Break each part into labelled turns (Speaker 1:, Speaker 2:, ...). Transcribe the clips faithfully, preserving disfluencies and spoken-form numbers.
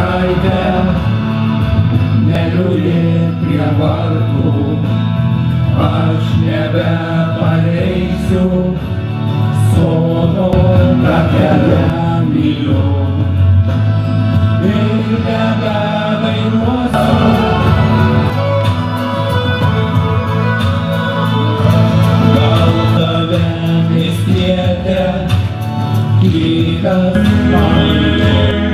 Speaker 1: mergaitė, neliūdi prie vartų, aš nebepaleisiu sodo, takelę myliu ir nebedainuosiu. Gal tave miestietė kitas mane.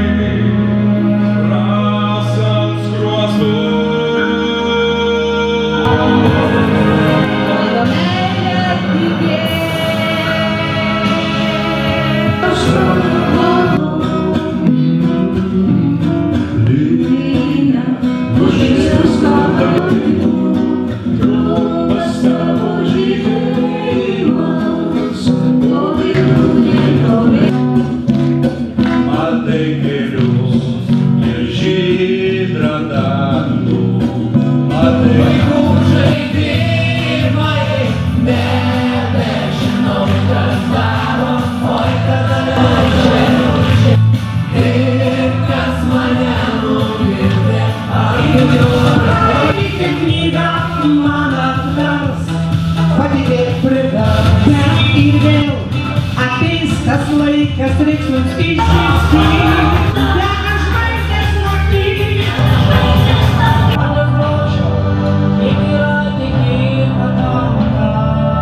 Speaker 2: Tas laikas reiks mums išsiskirti, dega žvaigždės nakty. Mano grožio, kiek yra tikėta tauta,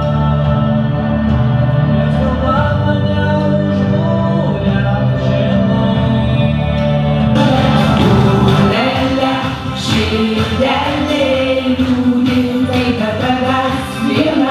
Speaker 2: nes kalba mane užmūrė žemai. Lėlė, širdelė, liūdė, tai kad tavęs viena.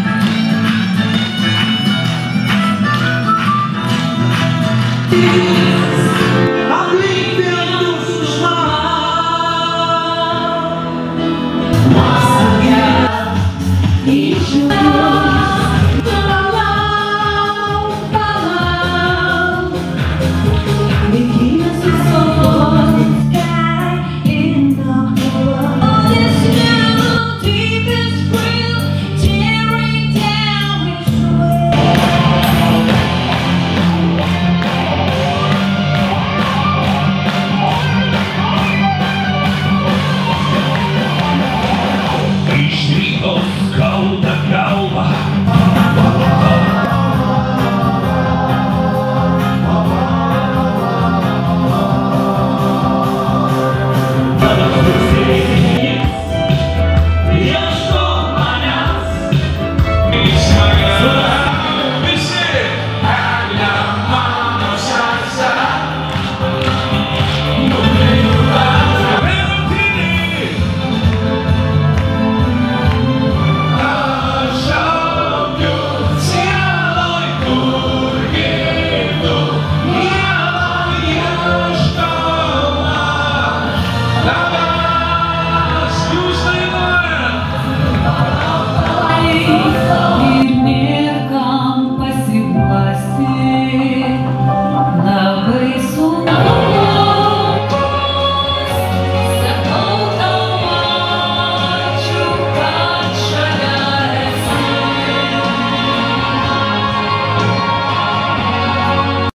Speaker 1: Thank you.